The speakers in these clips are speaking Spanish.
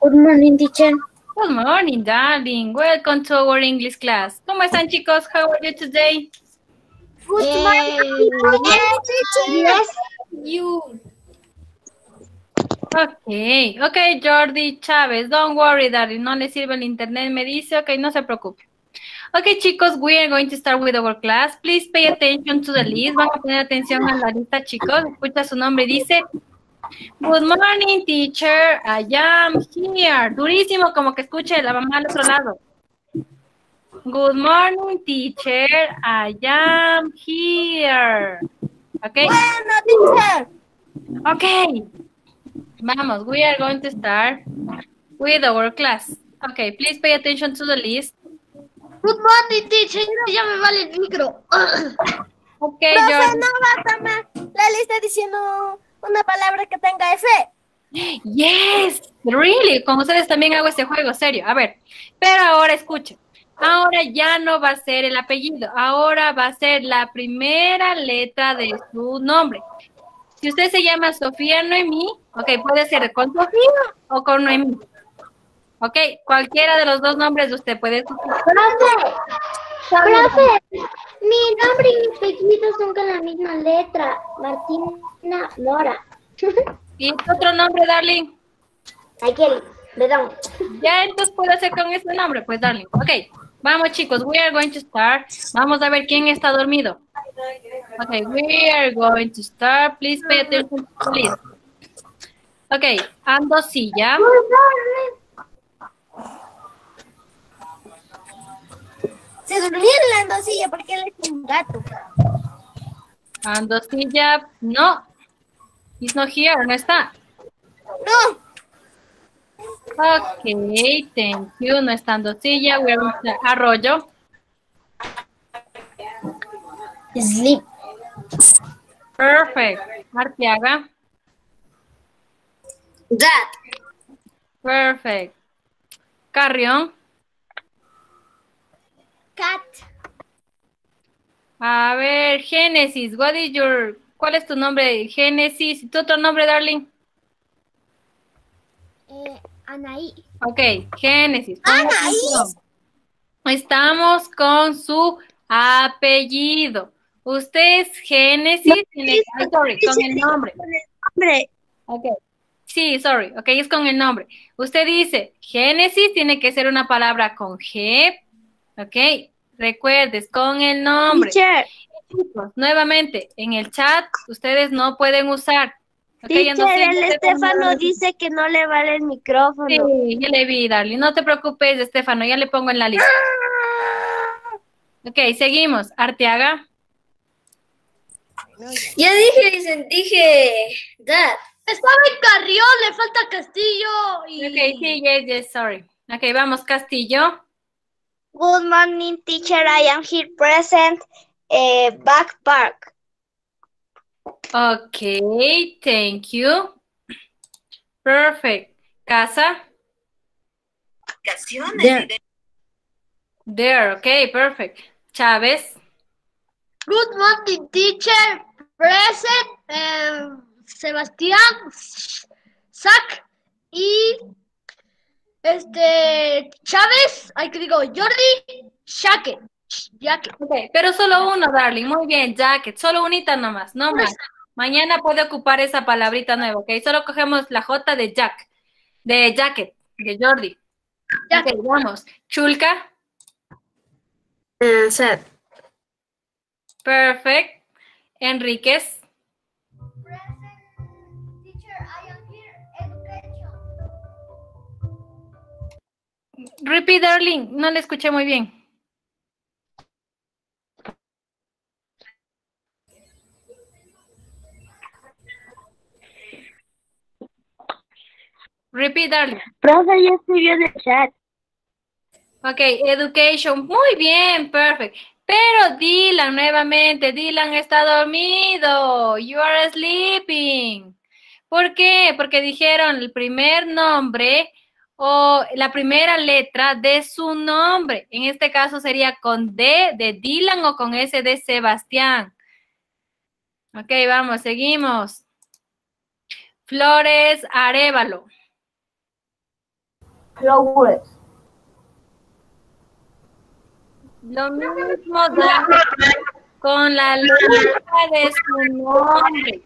Good morning, teacher. Good morning, darling. Welcome to our English class. ¿Cómo están, chicos? How are you today? Good morning, teacher. Yes. You. Okay, Jordi Chávez, don't worry, darling. No le sirve el internet, me dice. Okay, no se preocupe. Okay, chicos, we are going to start with our class. Please pay attention to the list. Van a poner atención a la lista, chicos. Escucha su nombre, dice... Good morning, teacher. I am here. Durísimo, como que escuche la mamá al otro lado. Good morning, teacher. I am here. Okay. Bueno, teacher. Okay. Vamos, we are going to start with our class. Okay, please pay attention to the list. Good morning, teacher. Ya me vale el micro. Okay, Profe, Jordi. no va a tomar la lista diciendo una palabra que tenga F. Yes, really. Con ustedes también hago este juego, serio. A ver, pero ahora escuchen. Ahora ya no va a ser el apellido. Ahora va a ser la primera letra de su nombre. Si usted se llama Sofía Noemí, ok, puede ser con Sofía o con Noemí. Ok, cualquiera de los dos nombres usted puede escoger. Profe, mi nombre y mi apellido son con la misma letra. Martina Mora. ¿Y otro nombre, darling? Aquel, perdón. Ya, entonces puede ser con ese nombre, pues, darling. Ok, vamos, chicos, we are going to start. Vamos a ver quién está dormido. Ok, we are going to start. Please pay attention to the list. Ok, Andosilla. Se durmió en la andosilla porque él es un gato. Andosilla, no. He's not here, no está. No. Ok, thank you. No está Andosilla. We are going to Arroyo. Sleep. Perfect. Arteaga. That. Perfect. Carrión. Cat. A ver, Génesis. ¿Cuál es tu nombre? Génesis. ¿Tu otro nombre, darling? Anaí. Ok, Génesis. Ponga Anaí. atención. Estamos con su apellido. Usted es Génesis. Con el nombre. Ok. Sí, sorry. Ok, es con el nombre. Usted dice Génesis, tiene que ser una palabra con G. Ok. Recuerdes, con el nombre. Teacher, Chicos, nuevamente, en el chat, ustedes no pueden usar. Ok, teacher, el Estefano dice que no le vale el micrófono. Sí, ya le vi, Darly. No te preocupes, Estefano, ya le pongo en la lista. Ok, seguimos. Arteaga. Ya dije, that. Estaba en Carrión, le falta Castillo y... Ok, sí, yes, sorry. Ok, vamos, Castillo. Good morning, teacher. I am here present. Back Park. Ok, thank you. Perfect. Casa. There, ok, perfect. Chávez. Good morning, teacher. Present. Sebastián, Zach y Chávez. Ay, que digo, Jordi, Jacket. Ok, pero solo uno, darling. Muy bien, jacket. Solo unita nomás, no más. Mañana puede ocupar esa palabrita nueva, ok. Solo cogemos la J de Jack, de jacket, de Jordi. Jacket. Ok, vamos. Chulca. Sad. Perfect. Enríquez. Teacher, I am here. Education. Repeat, darling. No le escuché muy bien. Repeat, darling. Profe, ya escribió en el chat. Ok, education. Muy bien, perfect. Pero Dylan, nuevamente, Dylan está dormido. You are sleeping. ¿Por qué? Porque dijeron el primer nombre o la primera letra de su nombre. En este caso sería con D de Dylan o con S de Sebastián. Ok, vamos, seguimos. Flores Arévalo. Flowers. Lo mismo da con la letra de su nombre.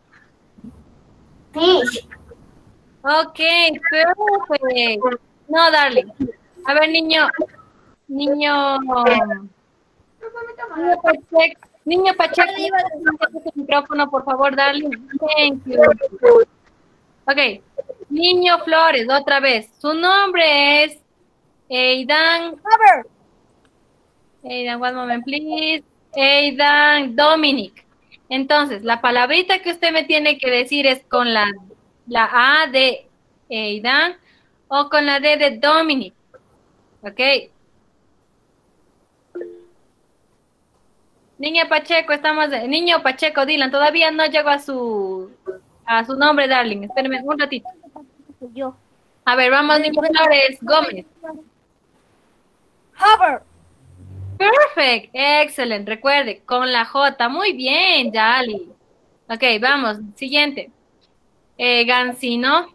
Fish. Ok, perfecto. No, darling. A ver, niño Pacheco, tu micrófono, por favor, darling. Thank you. Ok, niño Flores, otra vez. Su nombre es Aidan. Aidan, one moment, please. Aidan Dominic. Entonces, la palabrita que usted me tiene que decir es con la A de Aidan o con la D de Dominic. Ok. Niño Pacheco, Dylan, todavía no llegó a su nombre, darling. Espérenme un ratito. Yo. A ver, vamos, niño Flores Gómez. Hover. Perfect, excelente. Recuerde, con la J. Muy bien, Yali. Ok, vamos, siguiente. Gansino.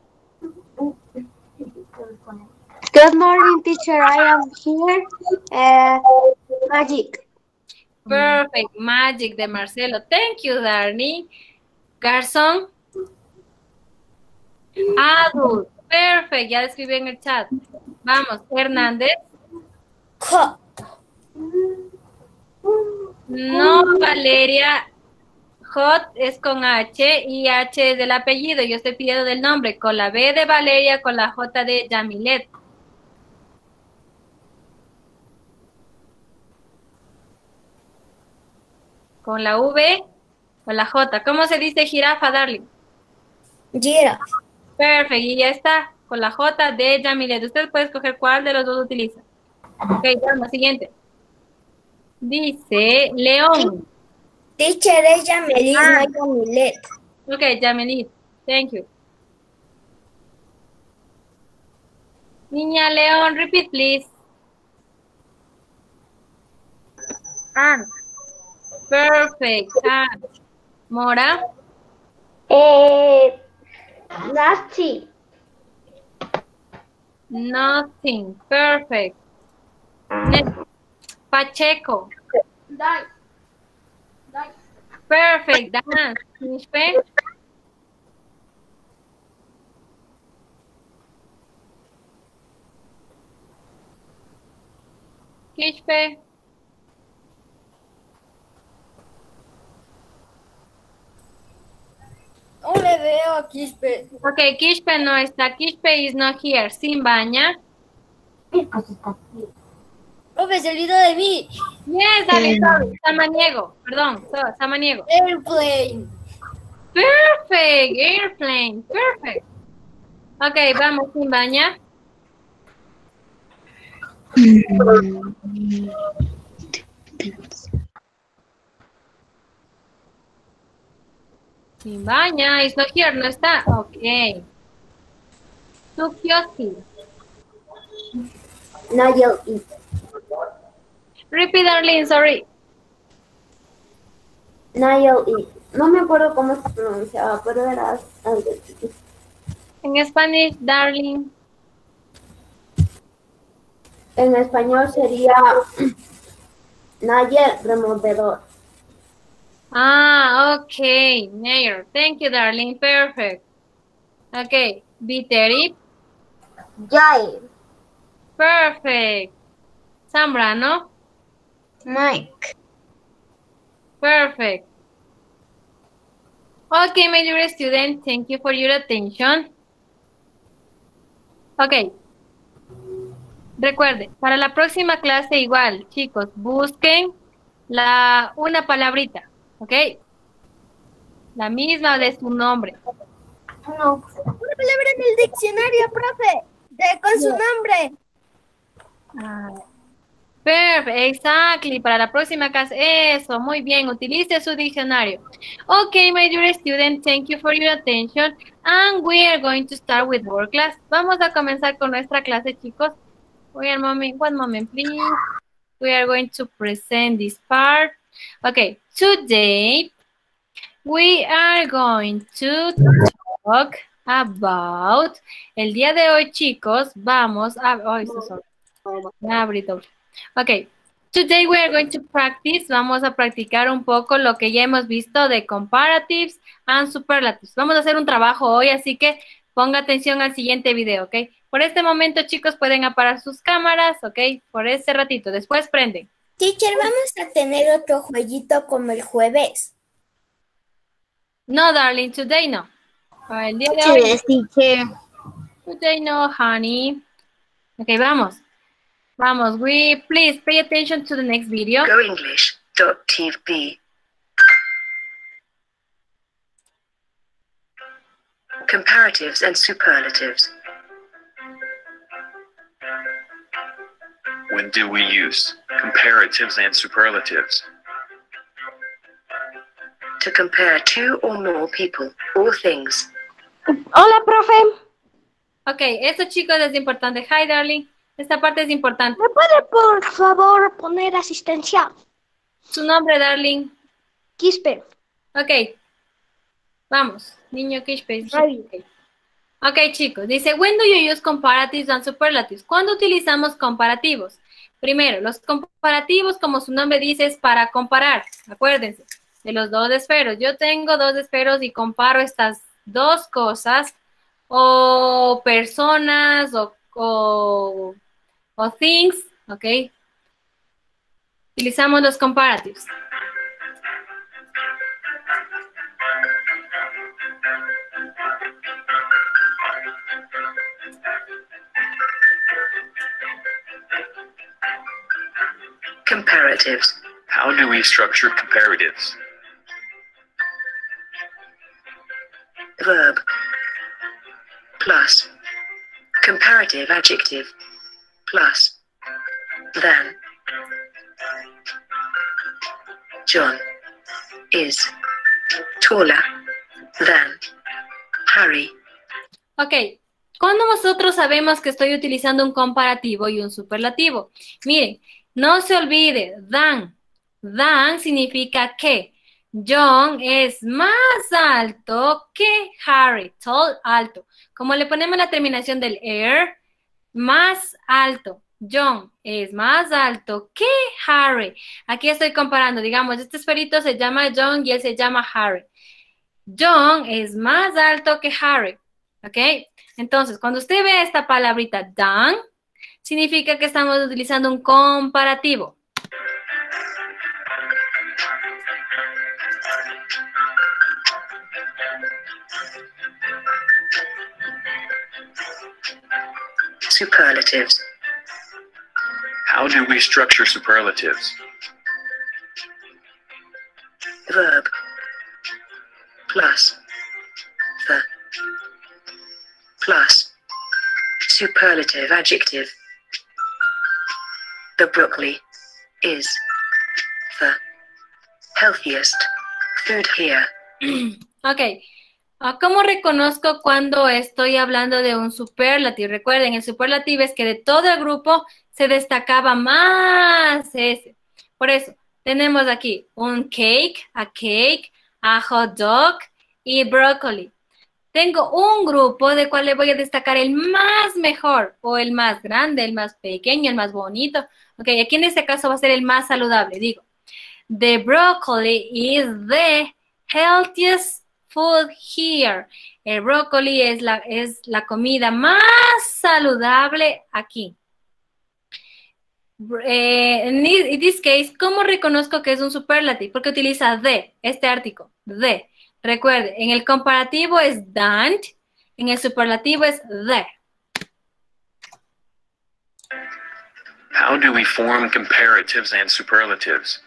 Good morning, teacher. I am here. Magic. Perfect, Magic de Marcelo. Thank you, Darnie. Garzón. Adult. Perfect, ya escribí en el chat. Vamos, Hernández. No, Valeria. Hot es con H y H es del apellido. Yo estoy pidiendo del nombre. Con la B de Valeria, con la J de Yamilet. Con la V o la J. ¿Cómo se dice jirafa, darling? Gira. Perfecto, y ya está. Con la J de Yamilet. Usted puede escoger cuál de los dos utiliza. Ok, vamos, siguiente. Dice León. Teacher es Yamelis, no Yamilet. Ok, Yamilet. Thank you. Niña León, repeat, please. Ann. Perfect. Ann. Mora. Nasty. Nothing. Perfect. Next. Pacheco. Perfect. Dan. Quispe. Quispe. No le veo a Quispe. Ok, Quispe no está. Quispe is not here. Simbaña. Profe, se olvidó de mí. Yes, darling, sorry. Samaniego. Perdón. Samaniego. Airplane. Perfect. Airplane. Perfect. Ok, vamos, Simbaña. Simbaña is not here. No está. Ok. Tukioski. Nigel E. Repeat, darling, sorry. Nigel E. No me acuerdo cómo se pronunciaba, pero era algo así. En Spanish, darling. En español sería Nigel Removedor. Ah, ok. Nair. Thank you, darling. Perfect. Ok. Viteri. Jair. Perfect. Zambrano. Mike. Perfect. Okay, my dear student, thank you for your attention. Ok. Recuerde, para la próxima clase igual, chicos, busquen una palabrita, ¿ok? La misma de su nombre. No. Una palabra en el diccionario, profe. Con su nombre. Perfect, exactly. Para la próxima clase, eso, muy bien, utilice su diccionario. Okay, my dear student, thank you for your attention. And we are going to start with our class. Vamos a comenzar con nuestra clase, chicos. One moment, please. We are going to present this part. Okay, today we are going to talk about. El día de hoy, chicos, vamos a... Oh, esto es Ok. Today we are going to practice. Vamos a practicar un poco lo que ya hemos visto de comparatives and superlatives. Vamos a hacer un trabajo hoy, así que ponga atención al siguiente video, ¿ok? Por este momento, chicos, pueden apagar sus cámaras, ¿ok? Por este ratito. Después prenden. Teacher, ¿vamos a tener otro jueguito como el jueves? No, darling, today no. El día de hoy. teacher. Today no, honey. Ok, vamos. Vamos, please pay attention to the next video. GoEnglish.tv. Comparatives and superlatives. When do we use comparatives and superlatives? To compare two or more people or things. Hola, profe. Ok, esto, chicos, es importante. Hi, darling. Esta parte es importante. ¿Me puede, por favor, poner asistencia? Su nombre, darling. Quispe. Ok. Vamos. Niño Quispe. Ravi. Ok, chicos. Dice, when do you use comparatives and superlatives? ¿Cuándo utilizamos comparativos? Primero, los comparativos, como su nombre dice, es para comparar. Acuérdense de los dos esferos. Yo tengo dos esferos y comparo estas dos cosas o personas o things, ¿ok? Utilizamos los comparatives. Comparatives. How do we structure comparatives? Verb. Plus. Comparative adjective. Plus. Than. John is taller than Harry. Ok, ¿cuándo nosotros sabemos que estoy utilizando un comparativo y un superlativo? Miren, no se olvide, than. Than significa que John es más alto que Harry. Tall, alto. Como le ponemos la terminación del er, más alto. John es más alto que Harry. Aquí estoy comparando, digamos, este esferito se llama John y él se llama Harry. John es más alto que Harry, ¿ok? Entonces, cuando usted ve esta palabrita than, significa que estamos utilizando un comparativo. Superlatives. How do we structure superlatives? Verb. Plus. The. Plus. Superlative adjective. The broccoli is the healthiest food here. Ok. ¿Cómo reconozco cuando estoy hablando de un superlativo? Recuerden, el superlativo es que de todo el grupo se destacaba más ese. Por eso, tenemos aquí un cake, a hot dog y brócoli. Tengo un grupo de cual le voy a destacar el más mejor, o el más grande, el más pequeño, el más bonito. Ok, aquí en este caso va a ser el más saludable. Digo, the broccoli is the healthiest food here. El brócoli es la comida más saludable aquí. En this case, ¿cómo reconozco que es un superlativo? Porque utiliza the, este artículo, the. Recuerde, en el comparativo es than, en el superlativo es the. How do we form comparatives and superlatives?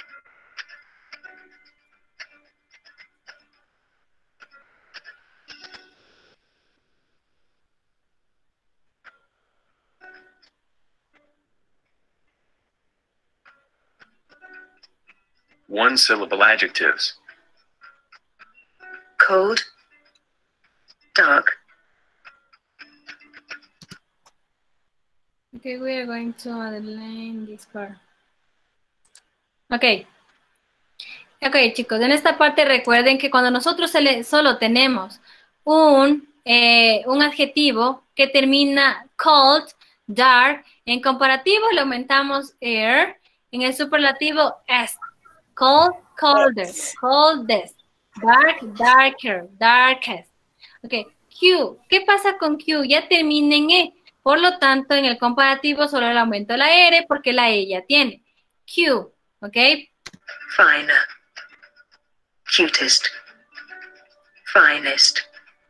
One-syllable adjectives. Cold. Dark. Okay, we are going to underline this part. Ok. Ok, chicos, en esta parte recuerden que cuando nosotros solo tenemos un un adjetivo que termina cold, dark. En comparativo le aumentamos air. En el superlativo est. Cold, colder, coldest. Dark, darker, darkest. Ok, Q. ¿Qué pasa con Q? Ya termina en E. Por lo tanto, en el comparativo solo le aumento la R porque la E ya tiene. Q, ¿ok? Finer. Cutest. Finest.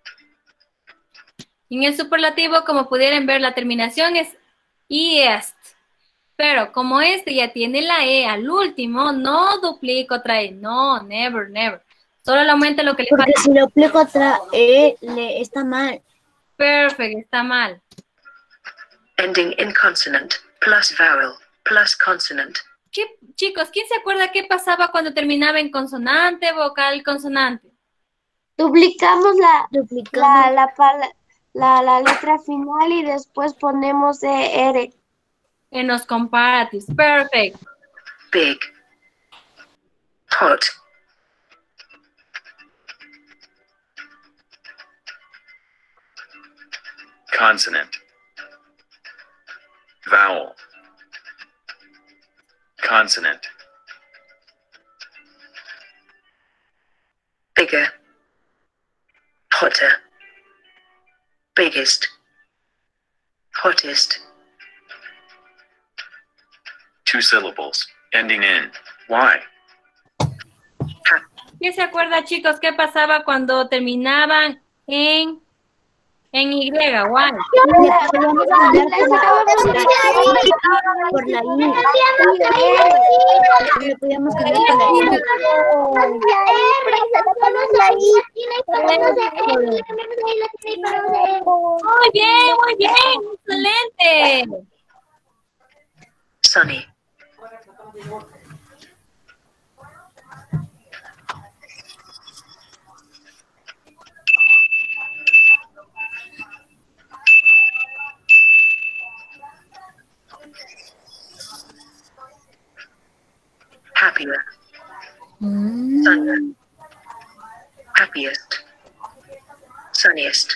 En el superlativo, como pudieran ver, la terminación es est. Pero como este ya tiene la E al último, no duplico otra E. No, never, never. Solo le aumento lo que le Porque falta. si lo aplico otra le está mal. Perfect, está mal. Ending in consonant, plus vowel, plus consonant. Chicos, ¿quién se acuerda qué pasaba cuando terminaba en consonante, vocal, consonante? Duplicamos Duplicamos. la letra final y después ponemos ER. En los comparatives. Perfect. Big. Hot. Consonant. Vowel. Consonant. Bigger. Hotter. Biggest. Hottest. 2 syllables. Ending in Y. ¿Quién se acuerda, chicos, qué pasaba cuando terminaban en Y? Why? Por la I. Le podíamos cambiar por la I. Muy bien, excelente. Sunny. Happier. Sunnier. Happiest. Sunniest.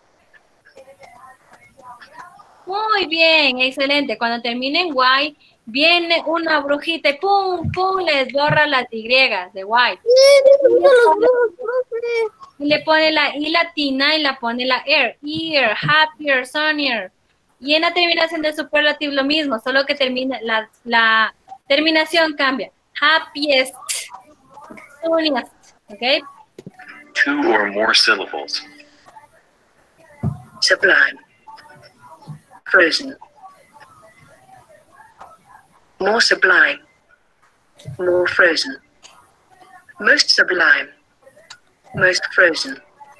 Muy bien, excelente. Cuando termine en Y, viene una brujita y pum, pum, les borra las Y de Y. Y le pone la I latina y la pone la ear, happier, sunnier. Y en la terminación del superlativo lo mismo, solo que termina la terminación cambia. Happiest, sunniest, ¿ok? 2 or more syllables. Sublime. Frozen. More sublime. More frozen. Most sublime. Most frozen.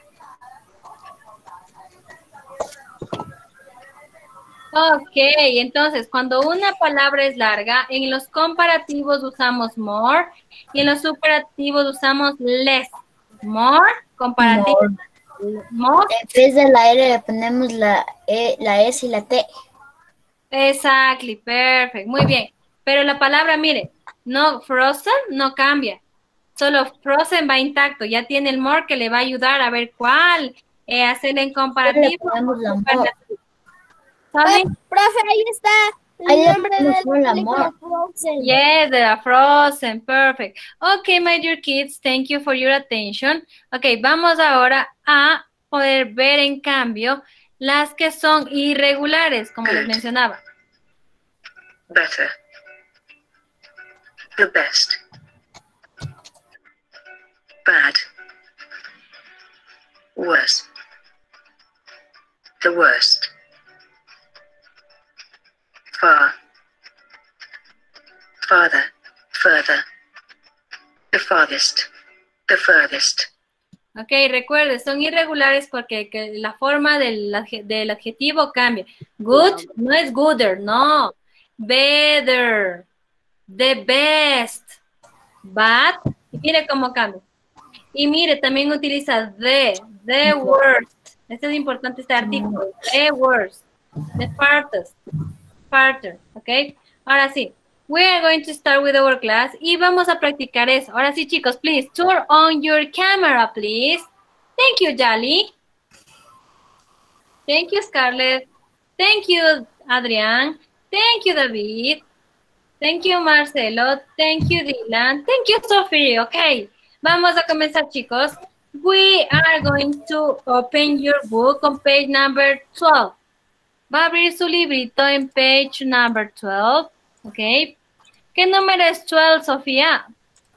Ok, entonces cuando una palabra es larga, en los comparativos usamos more y en los superativos usamos less. More, comparativo. Most. En vez de la R le ponemos la S y la T. Exactly, perfect, muy bien. Pero la palabra, mire, no frozen no cambia. Solo frozen va intacto. Ya tiene el more que le va a ayudar a ver cuál hacer en comparativo. Le ponemos la more. ¿Saben? Profe, ahí está Ahí el le nombre de ponemos la la película amor. Frozen. Yes, they are frozen. Perfect. Okay, my dear kids, thank you for your attention. Okay, vamos ahora a poder ver en cambio las que son irregulares, como les mencionaba. Better. The best. Bad. Worse. The worst. Far. Farther. Further. The farthest. The furthest. Ok, recuerde, son irregulares porque la forma del adjetivo cambia. Good no es gooder, no. Better. The best. Bad. Y mire cómo cambia. Y mire, también utiliza the worst. Este es importante, este artículo. The worst. The farthest. Farther. Ok. Ahora sí. We are going to start with our class y vamos a practicar eso. Ahora sí, chicos, please turn on your camera, please. Thank you, Jali. Thank you, Scarlett. Thank you, Adrián. Thank you, David. Thank you, Marcelo. Thank you, Dylan. Thank you, Sophie. Okay. Vamos a comenzar, chicos. We are going to open your book on page number 12. Va a abrir su librito en page number 12. Okay. ¿Qué número es 12, Sofía?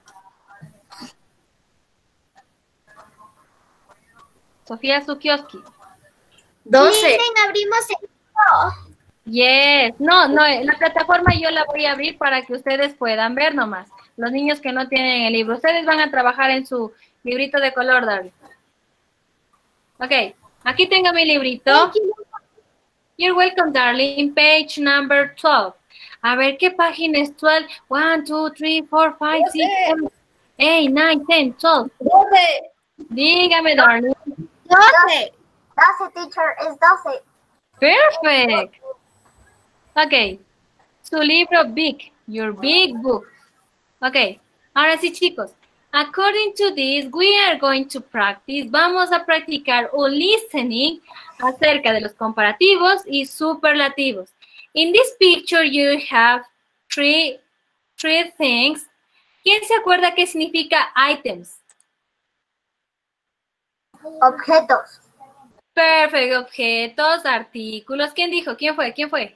Sofía Sukioski. 12. Dicen, abrimos el... Yes. No, la plataforma yo la voy a abrir para que ustedes puedan ver nomás. Los niños que no tienen el libro. Ustedes van a trabajar en su librito de color, Darling. Ok. Aquí tengo mi librito. You're welcome, darling. Page number 12. A ver, ¿qué página es 12? 1, 2, 3, 4, 5, 6, 7, 8, 9, 10, 12. 12. Dígame, darling. 12. 12, teacher, es 12. Perfect. Ok. Su libro big. Your big book. Ok. Ahora sí, chicos. According to this, we are going to practice. Vamos a practicar un listening acerca de los comparativos y superlativos. In this picture, you have three things. ¿Quién se acuerda qué significa items? Objetos. Perfect. Objetos, artículos. ¿Quién dijo? ¿Quién fue? ¿Quién fue?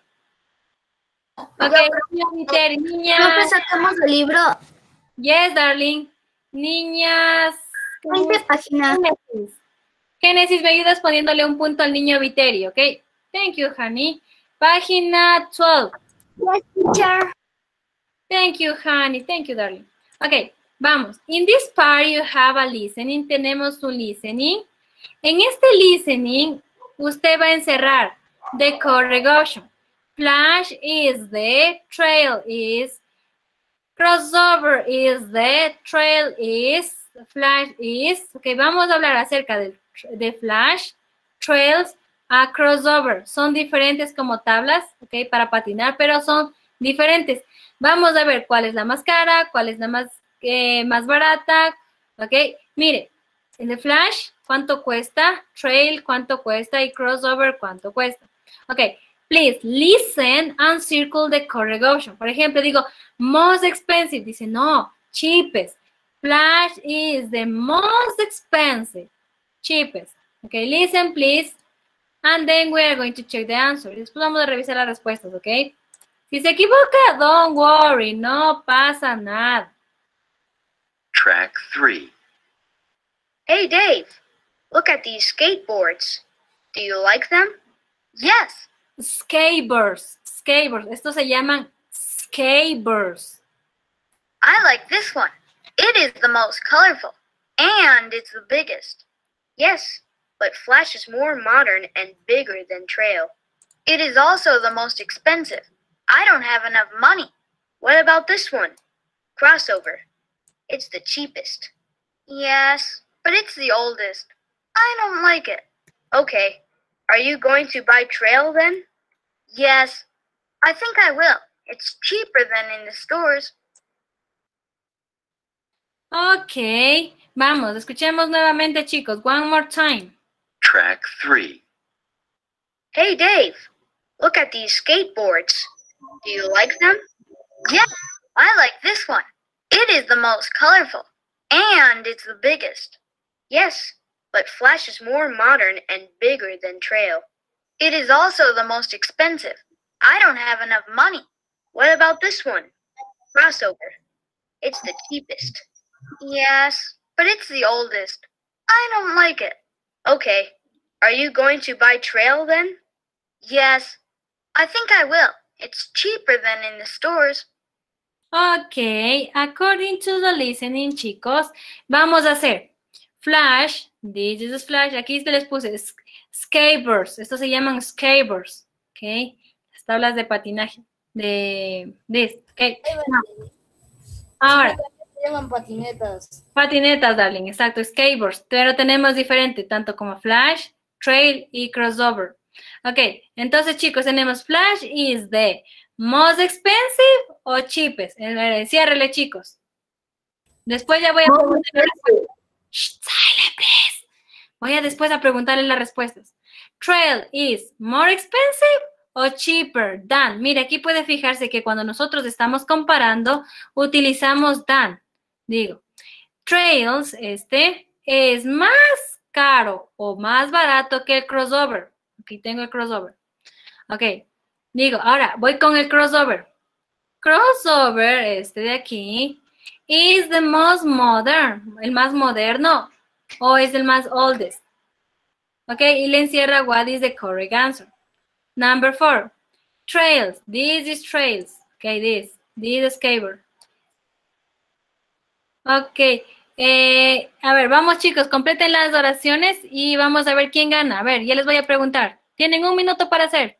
Ok, niñas. ¿No sacamos el libro? Yes, darling. Niñas. 20 páginas. Génesis, ¿me ayudas poniéndole un punto al niño Viteri, ok? Thank you, honey. Página 12. Yes, teacher. Thank you, honey. Thank you, darling. Ok, vamos. In this part you have a listening. Tenemos un listening. En este listening, usted va a encerrar the correlation. Flash is the, trail is, crossover is the, trail is, flash is. Ok, vamos a hablar acerca de flash, trails, a crossover. Son diferentes como tablas, ok, para patinar, pero son diferentes. Vamos a ver cuál es la más cara, cuál es la más barata, ok. Mire, el de flash, ¿cuánto cuesta? Trail, ¿cuánto cuesta? Y crossover, ¿cuánto cuesta? Ok, please listen and circle the correlation. Por ejemplo, digo, most expensive. Dice, no, cheapest. Flash is the most expensive. Cheapest. Ok, listen, please. And then we are going to check the answer. Después vamos a revisar las respuestas, ok. Si se equivoca, don't worry, no pasa nada. Track 3. Hey, Dave, look at these skateboards. Do you like them? Yes. Skateboards. Skateboards. Estos se llaman skateboards. I like this one. It is the most colorful, and it's the biggest. Yes, but Flash is more modern and bigger than Trail. It is also the most expensive. I don't have enough money. What about this one? Crossover. It's the cheapest. Yes, but it's the oldest. I don't like it. Okay, are you going to buy Trail then? Yes, I think I will. It's cheaper than in the stores. Ok, vamos, escuchemos nuevamente, chicos. One more time. Track 3. Hey, Dave, look at these skateboards. Do you like them? Yes, I like this one. It is the most colorful, and it's the biggest. Yes, but Flash is more modern and bigger than Trail. It is also the most expensive. I don't have enough money. What about this one? Crossover. It's the cheapest. Yes, but it's the oldest. I don't like it. Okay, are you going to buy Trail then? Yes, I think I will. It's cheaper than in the stores. Ok, according to the listening, chicos, vamos a hacer Flash, this is Flash, aquí les puse skateboards, estos se llaman skateboards, ok, las tablas de patinaje, de ok, no. Ahora, Se llaman patinetas. patinetas, darling, exacto, skateboards, pero tenemos diferente, tanto como Flash, Trail y Crossover. Ok, entonces chicos, tenemos Flash is the most expensive o cheapest. Ciérrele, chicos. Después ya voy a preguntarle. Shh, silent, please. Voy a después a preguntarle las respuestas. Trail is more expensive o cheaper than. Mire, aquí puede fijarse que cuando nosotros estamos comparando, utilizamos than. Digo, trails, es más caro o más barato que el crossover. Aquí tengo el crossover. Ok, digo, ahora voy con el crossover. Crossover, de aquí, is the most modern, el más moderno, o es el más oldest. Ok, y le encierra what is the correct answer. Number 4, trails. This is trails. Okay, this is skateboard. Ok, a ver, vamos chicos, completen las oraciones y vamos a ver quién gana. A ver, ya les voy a preguntar. Tienen 1 minuto para hacer.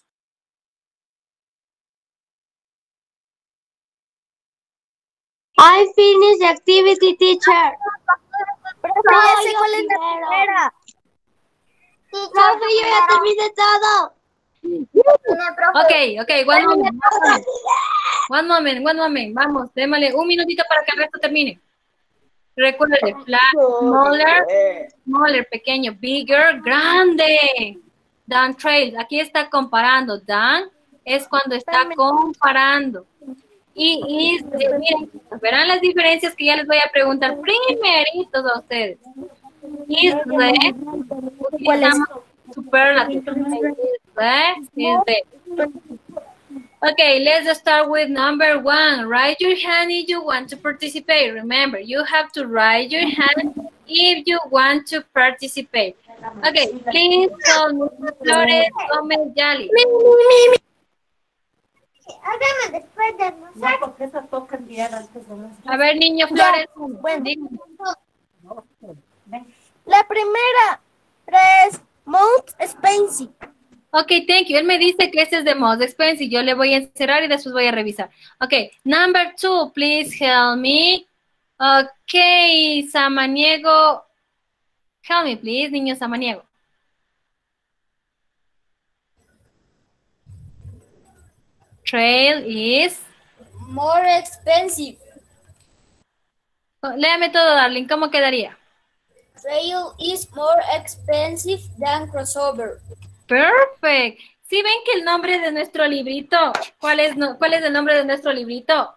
I finished the activity, teacher. Profe, ya sé cuál es la primera. Profe, yo ya terminé todo. Ok, one moment. Vamos, démosle 1 minutito para que el resto termine. Recuerde, flat, smaller, pequeño, bigger, grande. Than trail, aquí está comparando. Than es cuando está comparando. Y miren, verán las diferencias que ya les voy a preguntar primeritos a ustedes. Is the, utilizamos superlative. Is the. Okay, let's start with number 1. Raise your hand if you want to participate. Remember, you have to raise your hand if you want to participate. Okay, please call me Flores Gómez Yali. Hágame después de almorzar. A ver, niño Flores. Bueno. La primera es most expensive. Ok, thank you. Él me dice que este es the most expensive. Yo le voy a encerrar y después voy a revisar. Ok, number 2, please help me. Ok, Samaniego. Help me, please, niño Samaniego. Trail is More expensive. Léame todo, darling. ¿Cómo quedaría? Trail is more expensive than crossover. Perfect. ¿Sí ven que el nombre de nuestro librito? ¿Cuál es el nombre de nuestro librito?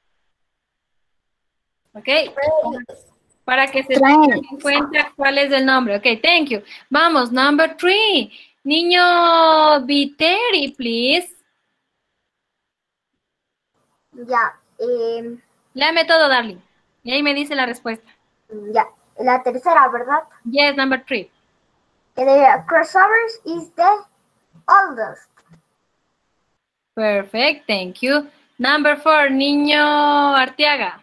Ok. Para que se tengan en cuenta cuál es el nombre. Ok, thank you. Vamos, number 3. Niño Viteri, please. Ya, Léame todo, darling. Y ahí me dice la respuesta. ya. La tercera, ¿verdad? Yes, number 3. The crossovers is the oldest. Perfect, thank you. Number 4, Niño Arteaga.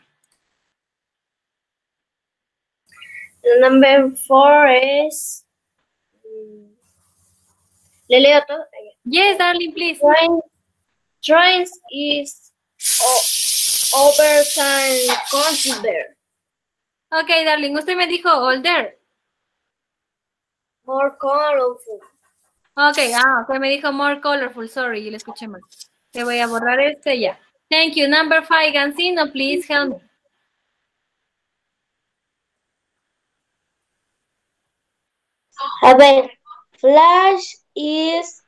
Number 4 es... ¿Le leo todo? Yes, darling, please. Trains is over than consider. Ok, darling, usted me dijo older. More colorful. Ok, usted me dijo more colorful, sorry, yo le escuché mal. Te voy a borrar ya. Thank you. Number 5, Gancino, please help me. A ver, Flash is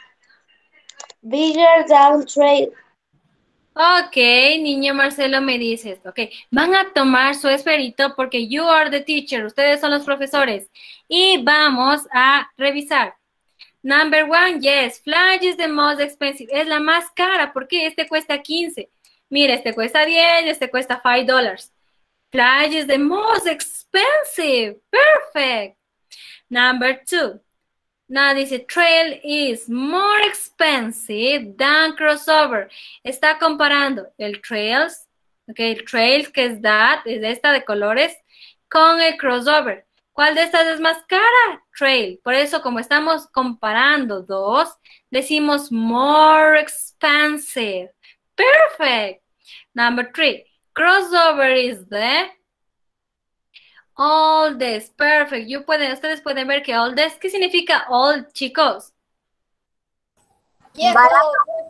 bigger than Trail. Ok, niño Marcelo me dice esto. Ok, van a tomar su esferito porque you are the teacher. Ustedes son los profesores. Y vamos a revisar. Number 1, yes, Flash is the most expensive. Es la más cara porque este cuesta 15. Mira, este cuesta 10, este cuesta $5. Flash is the most expensive. Perfect. Number 2. Now dice, Trail is more expensive than crossover. Está comparando el Trails, ok, el Trails que es esta de colores, con el crossover. ¿Cuál de estas es más cara? Trail. Por eso, como estamos comparando dos, decimos more expensive. Perfect. Number 3. Crossover is the oldest. Perfect. Ustedes pueden ver que oldest, ¿qué significa old, chicos? Barato.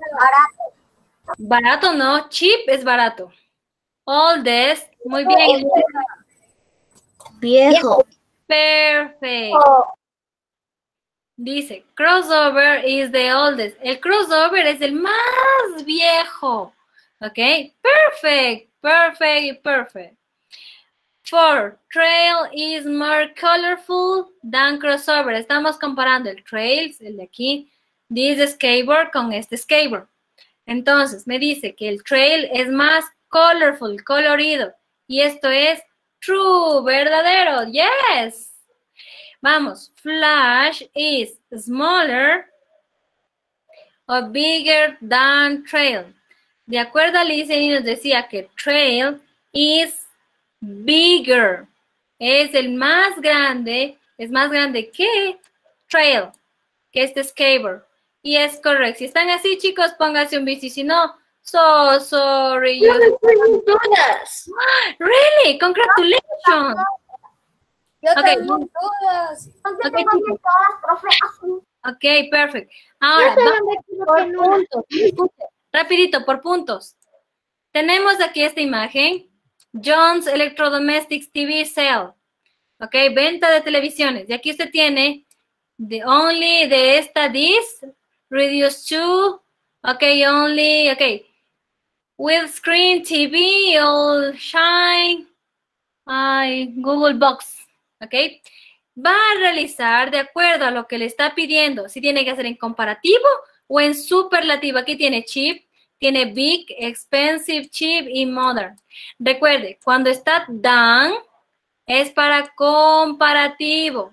Barato no, cheap es barato. Oldest, muy bien. Viejo. Perfect. Dice, crossover is the oldest. El crossover es el más viejo. ¿Ok? Perfect, perfect, perfect. 4. Trail is more colorful than crossover. Estamos comparando el trail, el de aquí, this skateboard con este skateboard. Entonces, me dice que el trail es más colorful, colorido. Y esto es true, verdadero. Yes. Vamos. Flash is smaller or bigger than trail. De acuerdo a listening, nos decía que trail is bigger. Es el más grande, es más grande que trail, que este skateboard. Y es correcto. Si están así, chicos, pónganse un bici. Si no, so sorry. Yo no tengo dudas. Really? Congratulations. Yo Okay. tengo dudas. Okay, chicos. Ok, perfect. Ahora, vamos por puntos. Escuche, rapidito, por puntos. Tenemos aquí esta imagen. John's Electrodomestics TV Sale. Ok, venta de televisiones. Y aquí usted tiene the only de esta this, reduced to, ok, only, ok, with screen TV, all shine, Google Box. Ok, va a realizar de acuerdo a lo que le está pidiendo, si tiene que hacer en comparativo o en superlativo. Aquí tiene cheap, tiene big, expensive, cheap y modern. Recuerde, cuando está done, es para comparativo.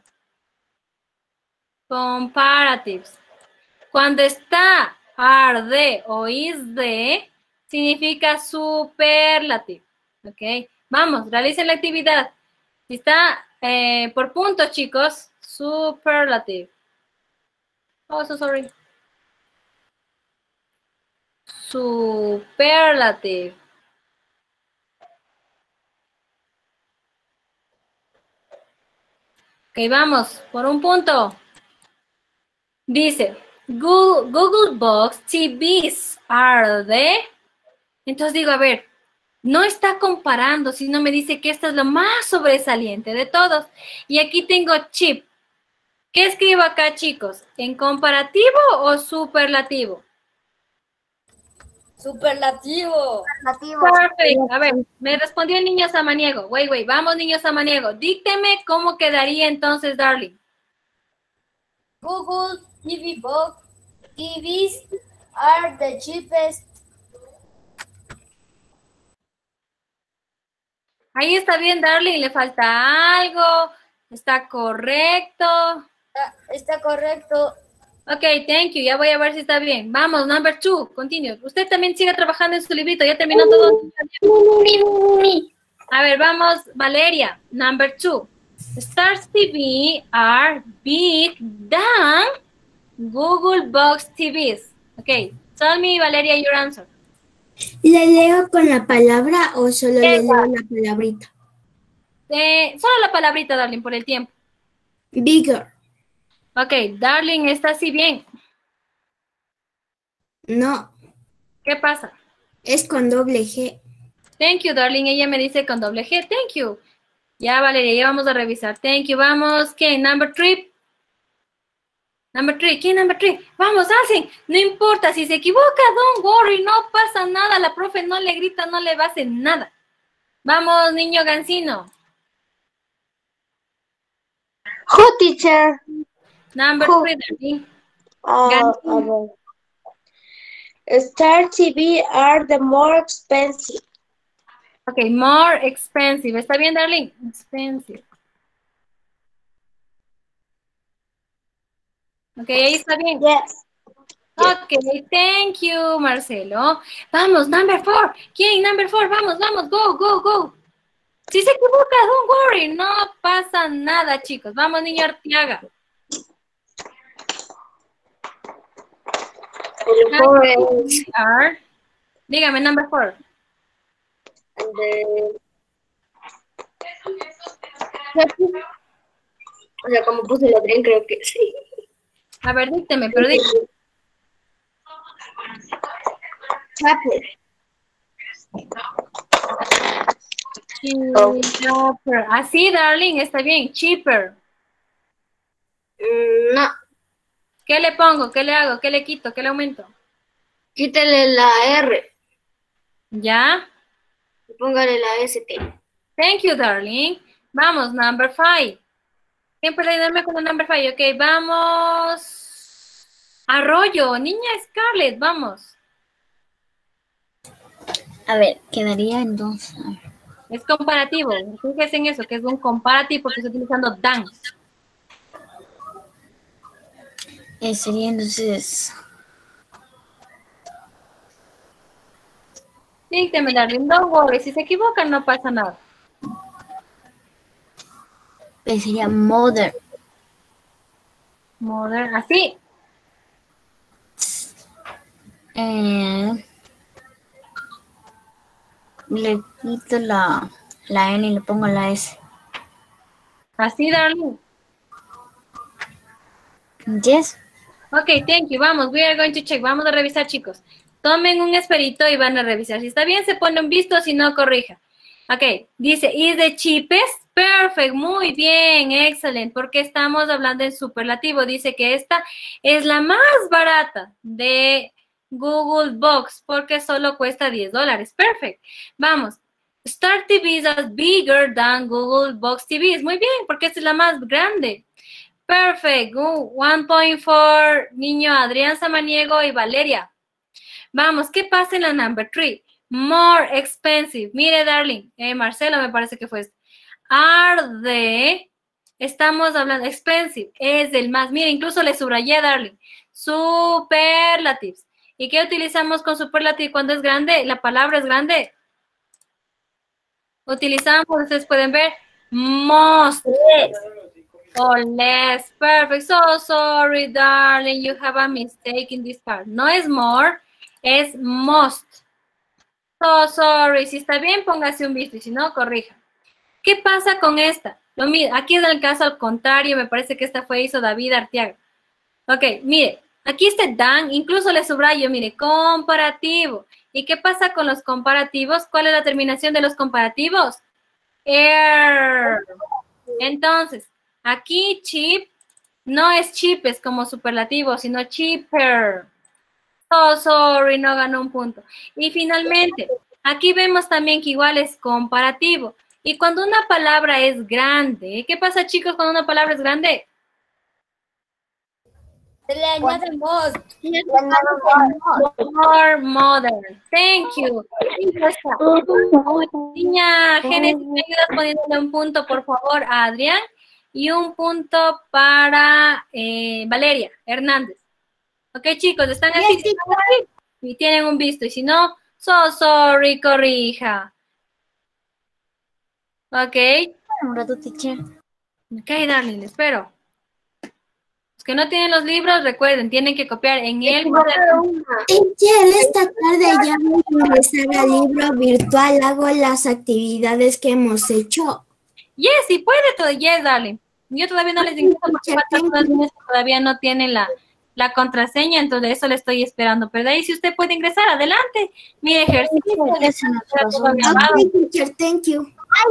Comparatives. Cuando está are de o is de, significa superlativo. Ok, vamos, realicen la actividad. Si está por puntos, chicos, superlative. Oh, so sorry. Superlative. Ok, vamos, por un punto. Dice, Google Box TVs are the... Entonces digo, a ver, no está comparando, sino me dice que esta es lo más sobresaliente de todos. Y aquí tengo cheap. ¿Qué escribo acá, chicos? ¿En comparativo o superlativo? Superlativo. Perfecto. A ver, me respondió el niño samaniego. Wait, vamos, niño samaniego. Dícteme cómo quedaría entonces, darling. Google TV Box TVs are the cheapest. Ahí está bien, darling. Le falta algo. Está correcto. Está correcto. Ok, thank you. Ya voy a ver si está bien. Vamos, number 2. Continue. Usted también siga trabajando en su librito. Ya terminó todo. A ver, vamos, Valeria. Number 2. Stars TV are big than Google Box TVs. Ok, tell me, Valeria, your answer. ¿Le leo con la palabra o solo le leo la palabrita? Solo la palabrita, darling, por el tiempo. Bigger. Ok, darling, ¿está así bien? No. ¿Qué pasa? Es con doble G. Thank you, darling. Ella me dice con doble G. Thank you. Ya, Valeria, ya vamos a revisar. Thank you. Vamos. ¿Quién? Number 3. Number 3. ¿Quién? Number 3. Vamos, hacen. No importa. Si se equivoca, don't worry. No pasa nada. La profe no le grita, no le va a hacer nada. Vamos, niño Gancino. Who, teacher? Number Who? 3, darling. Star TV are the more expensive. Ok, more expensive. ¿Está bien, darling? Expensive. Ok, ahí está bien. Yes. Ok, thank you, Marcelo. Vamos, number 4. ¿Quién? Number 4. Vamos, vamos. Go, go, go. Si se equivoca, don't worry. No pasa nada, chicos. Vamos, niño Arteaga. Dígame, number 4. O sea, como puse el tren, creo que sí. A ver, dícteme, pero dícteme. Cheaper. Así, darling, está bien. Cheaper. No. ¿Qué le pongo? ¿Qué le hago? ¿Qué le quito? ¿Qué le aumento? Quítale la R ¿Ya? y póngale la ST. Thank you, darling. Vamos, number 5. ¿Quién puede ayudarme con el number 5? Ok, vamos. Arroyo, niña Scarlett, vamos. A ver, quedaría entonces. Es comparativo. Fíjense en eso, que es un comparativo porque estoy utilizando than. Sería entonces. Dígame, darling, don't worry. Si se equivocan, no pasa nada. Sería mother. Mother, así. Le quito la N y le pongo la S. Así, darling. Yes. Ok, thank you. Vamos, we are going to check. Vamos a revisar, chicos. Tomen un esperito y van a revisar. Si está bien, se pone un visto, si no, corrija. Ok, dice, is the cheapest? Perfect, muy bien, excelente, porque estamos hablando en superlativo. Dice que esta es la más barata de Google Box, porque solo cuesta $10. Perfect. Vamos. Star TV is bigger than Google Box TV. Muy bien, porque esta es la más grande. Perfect. 1 point for niño Adrián Samaniego y Valeria. Vamos, ¿qué pasa en la number 3? More expensive. Mire, darling, Marcelo me parece que fue este. Are the, estamos hablando, expensive, es el más. Mire, incluso le subrayé, darling. Superlatives. ¿Y qué utilizamos con superlative cuando es grande? La palabra es grande. Utilizamos, ustedes pueden ver, most. Or less. Perfect. So sorry, darling, you have a mistake in this part. No es more, es most. So sorry. Si está bien, póngase un visto y si no, corrija. ¿Qué pasa con esta? Aquí es el caso al contrario, me parece que esta hizo David Arteaga. Ok, mire, aquí está Dan, incluso le subrayo, mire, comparativo. ¿Y qué pasa con los comparativos? ¿Cuál es la terminación de los comparativos? Entonces, aquí cheap no es cheap, es como superlativo, sino cheaper. Oh, sorry, no ganó un punto. Y finalmente, aquí vemos también que igual es comparativo. Y cuando una palabra es grande, ¿qué pasa, chicos, cuando una palabra es grande? Se le añade most. More modern. Thank you. Niña Génesis, ¿me ayudas poniéndole un punto, por favor, a Adrián? Y un punto para Valeria Hernández. Ok, chicos, están así. Y tienen un visto. Y si no, so sorry, corrija. Ok. Un rato, teacher. Ok, darling, espero. Los que no tienen los libros, recuerden, tienen que copiar en el cuaderno. Teacher, esta tarde ya voy a ingresar al libro virtual, hago las actividades que hemos hecho. Yes, sí puede todo. Yes, darling. Yo todavía no les ingreso porque faltan unas niñas que todavía no tienen la contraseña, entonces eso le estoy esperando. Pero de ahí, si usted puede ingresar, adelante. Mire, ejercicio. Okay, teacher, thank you.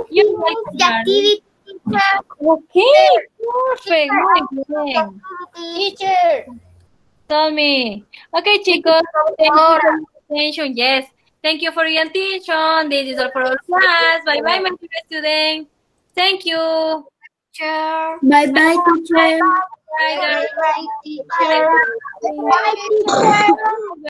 Ok, perfect, muy bien. Teacher. Tell me. Ok, chicos. Thank you for your attention. Yes. Thank you for your attention. This is all for our class. Bye bye, my dear students. Thank you. Bye bye, teacher. Bye, guys. Bye, teacher. Bye.